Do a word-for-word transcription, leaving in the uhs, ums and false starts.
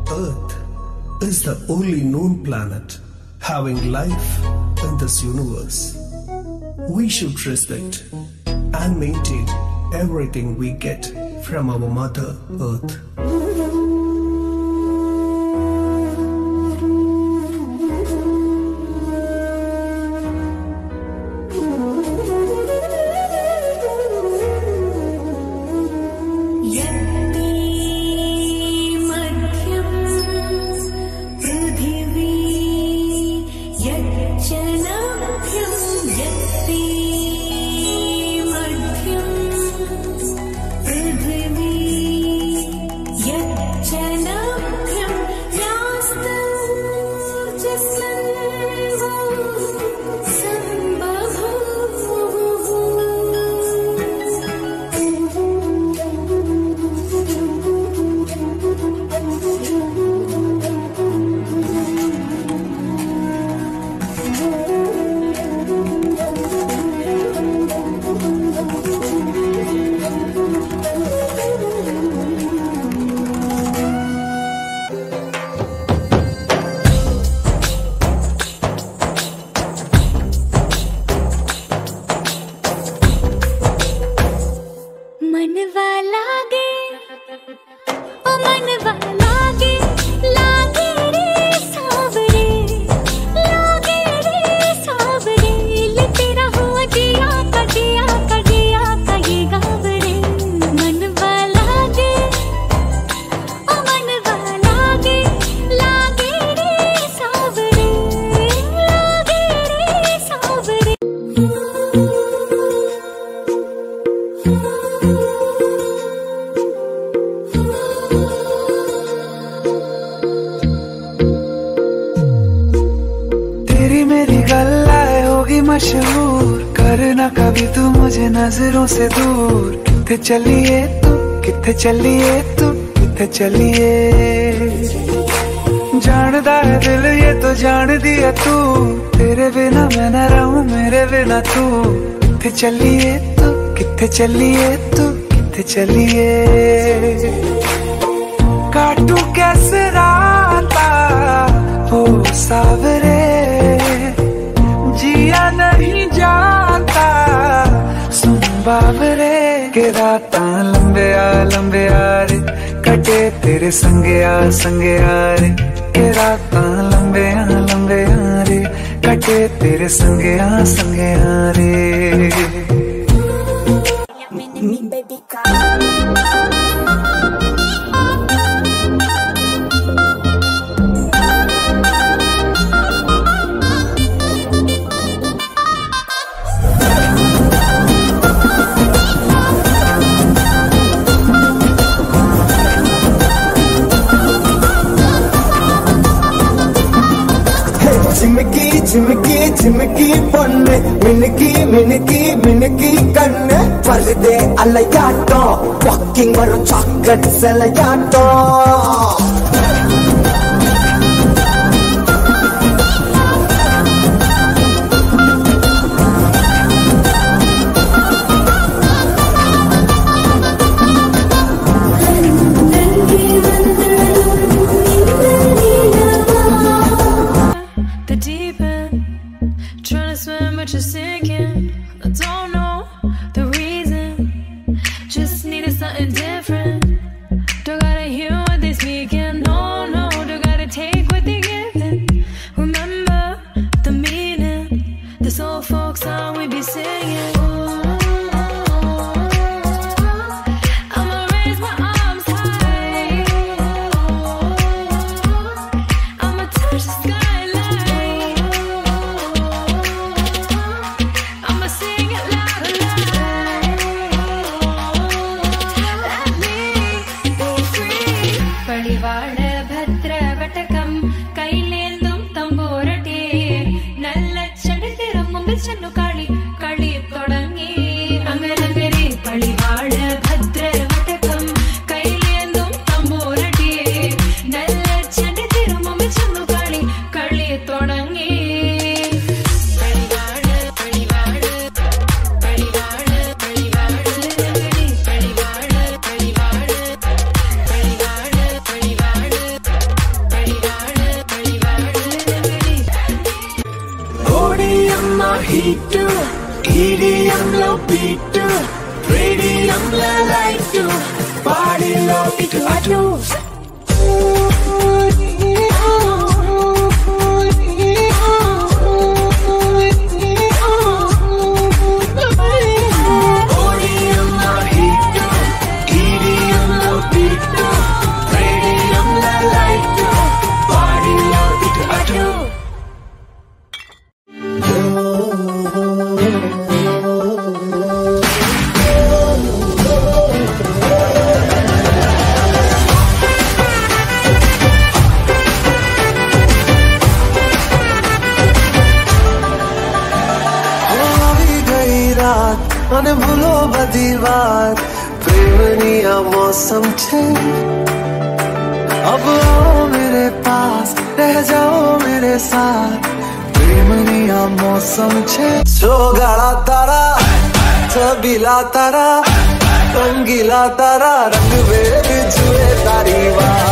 Earth is the only known planet having life in this universe. We should respect and maintain everything we get from our Mother Earth. मशहूर करना कभी तू मुझे नजरों से दूर। किथे चलिए तू, किथे चलिए तू, किथे चलिए। जानदा है दिल ये तो जान दिया तू, तेरे बिना मैं न रहूं मेरे बिना तू। किथे चलिए तू, किथे चलिए तू, किथे चलिए। काटू कैसे राता हो सावरे, जिया नहीं जाता सुन बाबरे। के राता लंबे आ लंबे आ रे, कटे तेरे संगे आ संगे आ रे। के राता लंबे आ लंबे आ रे, कटे तेरे संगे आ संगे आ रे। झिमकी झिमकी झिमकी பொண்ணு மினுக்கி மினுக்கி மினுக்கி கண்ணு வருதே அலையாட்டம் வாக்கிங் வரும் சாக்லேட் செலையாட்டம். Just sinking, I don't know the reason. Just needed something different. Don't gotta hear what they speaking. No, no, don't gotta take what they giving. Remember the meaning. This old folk song we be singing. I'ma raise my arms high. I'ma touch the sky. चन्नु काली काली तोड़ंगी अंगरंगरी पलिवाड़ भद्र वटकम कैलेंदुम तंबूरटिये नल्ल चंड तिरुमुम चन्नु काली काली तोड़ंगी पलिवाड़ पलिवाड़ पलिवाड़ पलिवाड़ पलिवाड़ पलिवाड़ पलिवाड़ पलिवाड़ హీట్ ఈడియం లో బీట్ రేడియం లో లైట్ బాడీలో ఇటు అటు અને ભૂલો બધી વાત પ્રેમની આ મૌસમ છે अब आओ मेरे पास रह जाओ मेरे साथ प्रेमनी आ मौसम छे सोगाड़ा तारा छबीला तारा रंगीला तारा रंग वेद जुए तारी वाह